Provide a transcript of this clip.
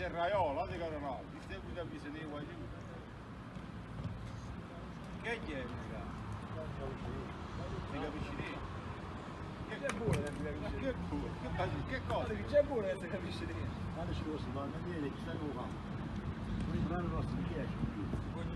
serraiola, di caronale, ti stai da vicino qua giù. Che è, raga? Ti capisci lì? Che buono che ti capisci? Che buono? Che cosa? C'è buono che ti capisci lì? Quando ci fosse, ma non viene, ci stanno qua. Noi non hanno i nostri 10.